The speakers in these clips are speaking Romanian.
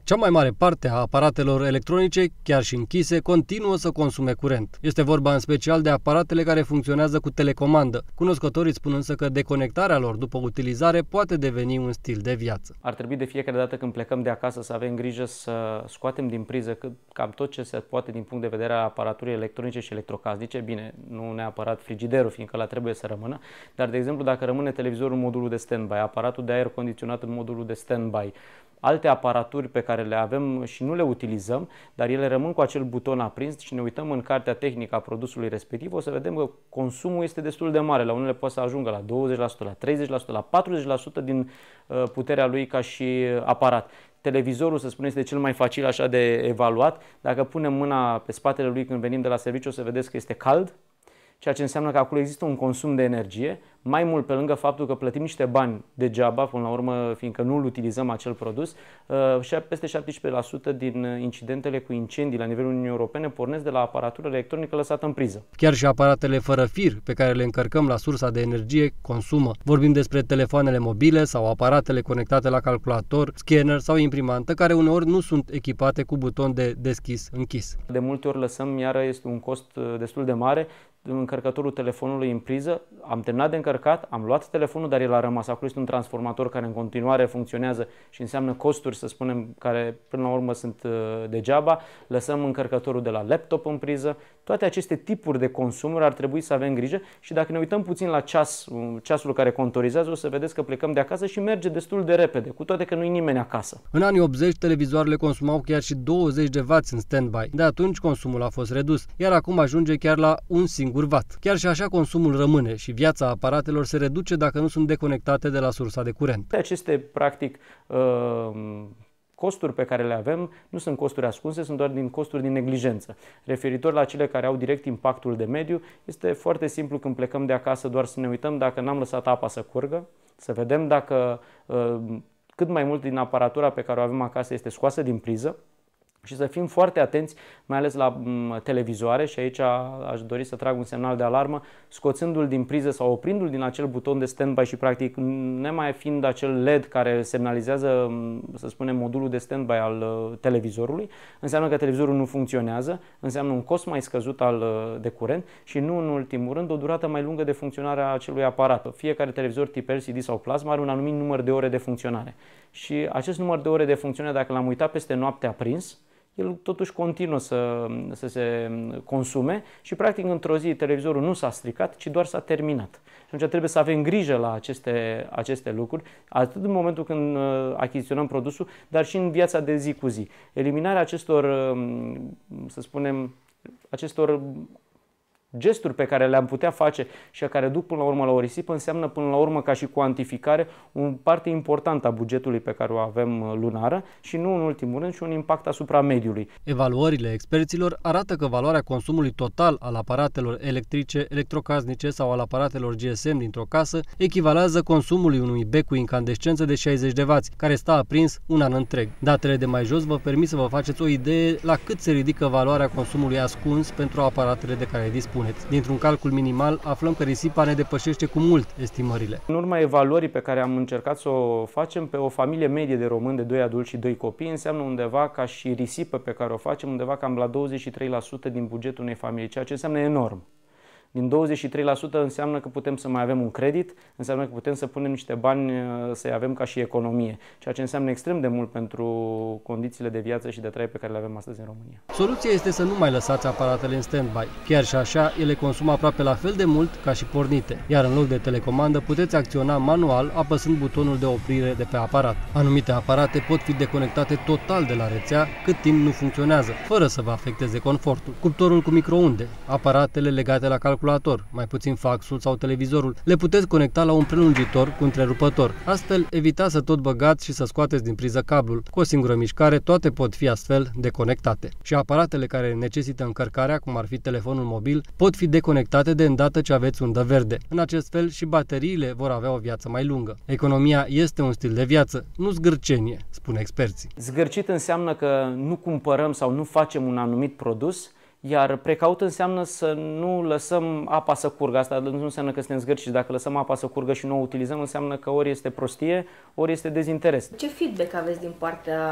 Cea mai mare parte a aparatelor electronice, chiar și închise, continuă să consume curent. Este vorba în special de aparatele care funcționează cu telecomandă. Cunoscătorii spun însă că deconectarea lor după utilizare poate deveni un stil de viață. Ar trebui de fiecare dată când plecăm de acasă să avem grijă să scoatem din priză cam tot ce se poate din punct de vedere a aparaturii electronice și electrocasnice. Bine, nu neapărat frigiderul, fiindcă ăla trebuie să rămână, dar de exemplu dacă rămâne televizorul în modulul de standby, aparatul de aer condiționat în modulul de standby, alte aparaturi pe care le avem și nu le utilizăm, dar ele rămân cu acel buton aprins și ne uităm în cartea tehnică a produsului respectiv, o să vedem că consumul este destul de mare. La unele poate să ajungă la 20%, la 30%, la 40% din puterea lui ca și aparat. Televizorul, să spunem, este cel mai facil așa de evaluat. Dacă punem mâna pe spatele lui când venim de la serviciu, o să vedeți că este cald, ceea ce înseamnă că acolo există un consum de energie. Mai mult, pe lângă faptul că plătim niște bani degeaba, până la urmă, fiindcă nu-l utilizăm acel produs, peste 17% din incidentele cu incendii la nivelul Uniunii Europene pornesc de la aparatură electronică lăsată în priză. Chiar și aparatele fără fir, pe care le încărcăm la sursa de energie, consumă. Vorbim despre telefoanele mobile sau aparatele conectate la calculator, scanner sau imprimantă, care uneori nu sunt echipate cu buton de deschis-închis. De multe ori lăsăm, iară este un cost destul de mare, încărcătorul telefonului în priză, am terminat de încărcat, am luat telefonul, dar el a rămas. Acolo este un transformator care în continuare funcționează și înseamnă costuri, să spunem, care până la urmă sunt degeaba. Lăsăm încărcătorul de la laptop în priză. Toate aceste tipuri de consumuri ar trebui să avem grijă și dacă ne uităm puțin la ceasul care contorizează, o să vedeți că plecăm de acasă și merge destul de repede, cu toate că nu e nimeni acasă. În anii 80, televizoarele consumau chiar și 20 de W în standby. De atunci consumul a fost redus, iar acum ajunge chiar la un singur watt. Chiar și așa consumul rămâne și viața aparatelor se reduce dacă nu sunt deconectate de la sursa de curent. Aceste, practic, costuri pe care le avem nu sunt costuri ascunse, sunt doar costuri din neglijență. Referitor la cele care au direct impactul de mediu, este foarte simplu când plecăm de acasă doar să ne uităm dacă n-am lăsat apa să curgă, să vedem dacă cât mai mult din aparatura pe care o avem acasă este scoasă din priză, și să fim foarte atenți, mai ales la televizoare, și aici aș dori să trag un semnal de alarmă, scoțându-l din priză sau oprindu-l din acel buton de standby și practic nemai fiind acel LED care semnalizează, să spunem, modulul de standby al televizorului, înseamnă că televizorul nu funcționează, înseamnă un cost mai scăzut de curent și nu în ultimul rând o durată mai lungă de funcționare a acelui aparat. Fiecare televizor tip LCD sau plasma are un anumit număr de ore de funcționare și acest număr de ore de funcționare, dacă l-am uitat peste noapte aprins, el totuși continuă să se consume și practic într-o zi televizorul nu s-a stricat, ci doar s-a terminat. Și atunci trebuie să avem grijă la aceste lucruri, atât în momentul când achiziționăm produsul, dar și în viața de zi cu zi. Eliminarea acestor, să spunem, acestor gesturi pe care le-am putea face și care duc până la urmă la o risipă înseamnă până la urmă ca și cuantificare o parte importantă a bugetului pe care o avem lunară și nu în ultimul rând și un impact asupra mediului. Evaluările experților arată că valoarea consumului total al aparatelor electrice, electrocasnice sau al aparatelor GSM dintr-o casă echivalează consumului unui bec cu incandescență de 60 de W, care stă aprins un an întreg. Datele de mai jos vă permit să vă faceți o idee la cât se ridică valoarea consumului ascuns pentru aparatele de care dispuneți. Dintr-un calcul minimal, aflăm că risipa ne depășește cu mult estimările. În urma evaluării pe care am încercat să o facem pe o familie medie de români de 2 adulți și 2 copii, înseamnă undeva ca și risipă pe care o facem, undeva cam la 23% din bugetul unei familii, ceea ce înseamnă enorm. Din 23% înseamnă că putem să mai avem un credit, înseamnă că putem să punem niște bani să-i avem ca și economie, ceea ce înseamnă extrem de mult pentru condițiile de viață și de trai pe care le avem astăzi în România. Soluția este să nu mai lăsați aparatele în standby. Chiar și așa, ele consumă aproape la fel de mult ca și pornite, iar în loc de telecomandă puteți acționa manual apăsând butonul de oprire de pe aparat. Anumite aparate pot fi deconectate total de la rețea cât timp nu funcționează, fără să vă afecteze confortul. Cuptorul cu microunde, aparatele legate la calculator, mai puțin faxul sau televizorul, le puteți conecta la un prelungitor cu întrerupător. Astfel, evitați să tot băgați și să scoateți din priză cablul. Cu o singură mișcare, toate pot fi astfel deconectate. Și aparatele care necesită încărcarea, cum ar fi telefonul mobil, pot fi deconectate de îndată ce aveți undă verde. În acest fel, și bateriile vor avea o viață mai lungă. Economia este un stil de viață, nu zgârcenie, spun experții. Zgârcit înseamnă că nu cumpărăm sau nu facem un anumit produs, iar precaut înseamnă să nu lăsăm apa să curgă. Asta nu înseamnă că suntem zgârciți. Dacă lăsăm apa să curgă și nu o utilizăm, înseamnă că ori este prostie, ori este dezinteres. Ce feedback aveți din partea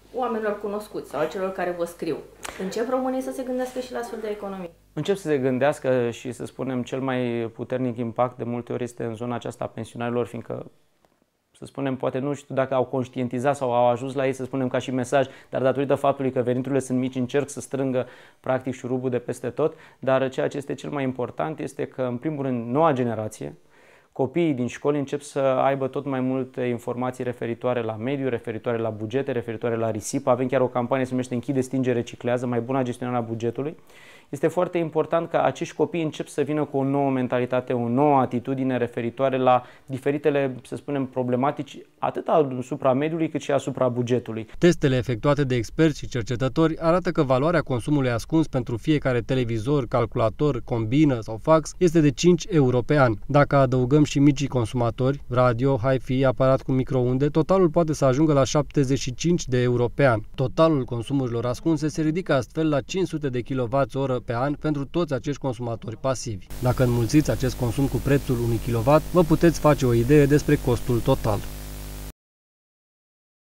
oamenilor cunoscuți sau a celor care vă scriu, încep românii să se gândească și la astfel de economii? Încep să se gândească și, să spunem, cel mai puternic impact de multe ori este în zona aceasta a pensionarilor, fiindcă, să spunem, poate nu știu dacă au conștientizat sau au ajuns la ei, să spunem, ca și mesaj, dar datorită faptului că veniturile sunt mici, încerc să strângă practic șurubul de peste tot, dar ceea ce este cel mai important este că, în primul rând, noua generație, copiii din școli încep să aibă tot mai multe informații referitoare la mediu, referitoare la bugete, referitoare la risipă. Avem chiar o campanie se numește Închide, stinge, reciclează, mai bună gestionare a bugetului. Este foarte important ca acești copii încep să vină cu o nouă mentalitate, o nouă atitudine referitoare la diferitele, să spunem, problematici, atât asupra mediului cât și asupra bugetului. Testele efectuate de experți și cercetători arată că valoarea consumului ascuns pentru fiecare televizor, calculator, combină sau fax este de 5 euro pe an. Dacă adăugăm și micii consumatori, radio, hi-fi, aparat cu microunde, totalul poate să ajungă la 75 de euro pe an. Totalul consumurilor ascunse se ridică astfel la 500 de kWh pe an pentru toți acești consumatori pasivi. Dacă înmulțiți acest consum cu prețul unui kilowatt, vă puteți face o idee despre costul total.